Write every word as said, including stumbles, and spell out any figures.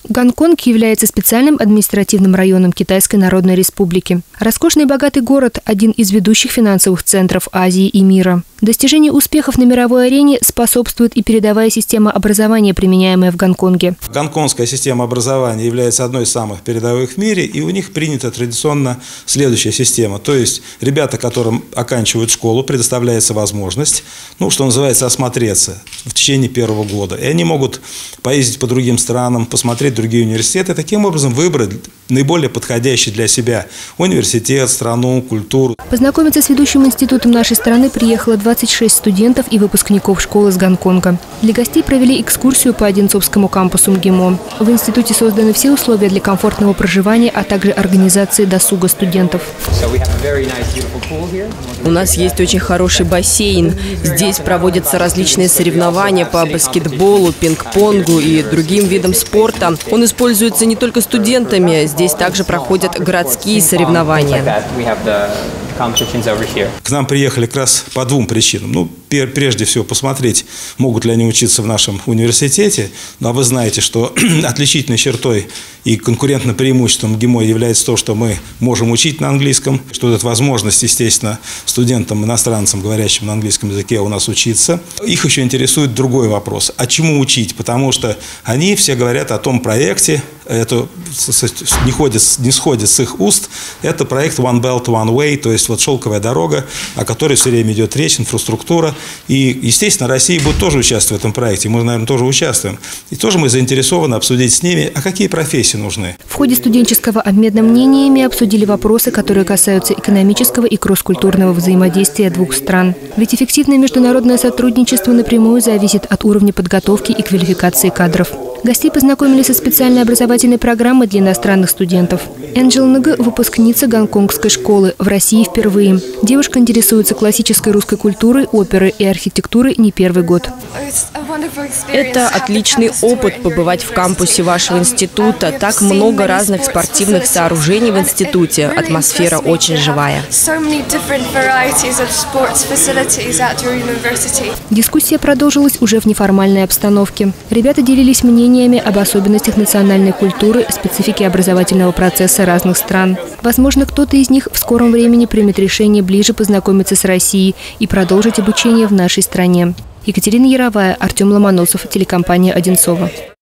Гонконг является специальным административным районом Китайской Народной Республики. Роскошный и богатый город – один из ведущих финансовых центров Азии и мира. Достижению успехов на мировой арене способствует и передовая система образования, применяемая в Гонконге. Гонконгская система образования является одной из самых передовых в мире, и у них принята традиционно следующая система. То есть ребята, которым оканчивают школу, предоставляется возможность, ну, что называется, осмотреться в течение первого года. И они могут поездить по другим странам, посмотреть другие университеты, таким образом выбрать наиболее подходящий для себя университет, страну, культуру. Познакомиться с ведущим институтом нашей страны приехало двадцать шесть студентов и выпускников школы с Гонконга. Для гостей провели экскурсию по Одинцовскому кампусу МГИМО. В институте созданы все условия для комфортного проживания, а также организации досуга студентов. У нас есть очень хороший бассейн. Здесь проводятся различные соревнования по баскетболу, пинг-понгу и другим видам спорта. Он используется не только студентами. Здесь также проходят городские соревнования. К нам приехали как раз по двум причинам. Ну, прежде всего, посмотреть, могут ли они учиться в нашем университете. Ну, а вы знаете, что отличительной чертой и конкурентным преимуществом МГИМО является то, что мы можем учить на английском, что это возможность, естественно, студентам, иностранцам, говорящим на английском языке, у нас учиться. Их еще интересует другой вопрос. А чему учить? Потому что они все говорят о том проекте, это не, ходит, не сходит с их уст, это проект One Belt, One Way, то есть вот шелковая дорога, о которой все время идет речь, инфраструктура. И, естественно, Россия будет тоже участвовать в этом проекте, мы, наверное, тоже участвуем. И тоже мы заинтересованы обсудить с ними, а какие профессии нужны. В ходе студенческого обмена мнениями обсудили вопросы, которые касаются экономического и кросс-культурного взаимодействия двух стран. Ведь эффективное международное сотрудничество напрямую зависит от уровня подготовки и квалификации кадров. Гостей познакомили со специальной образовательной программой для иностранных студентов. Энджел Нг – выпускница гонконгской школы, в России впервые. Девушка интересуется классической русской культурой, оперой и архитектурой не первый год. Это отличный опыт побывать в кампусе вашего института. Так много разных спортивных сооружений в институте. Атмосфера очень живая. Дискуссия продолжилась уже в неформальной обстановке. Ребята делились мнениями об особенностях национальной культуры, специфике образовательного процесса разных стран. Возможно, кто-то из них в скором времени примет решение ближе познакомиться с Россией и продолжить обучение в нашей стране. Екатерина Яровая, Артем Ломоносов, телекомпания «Одинцово».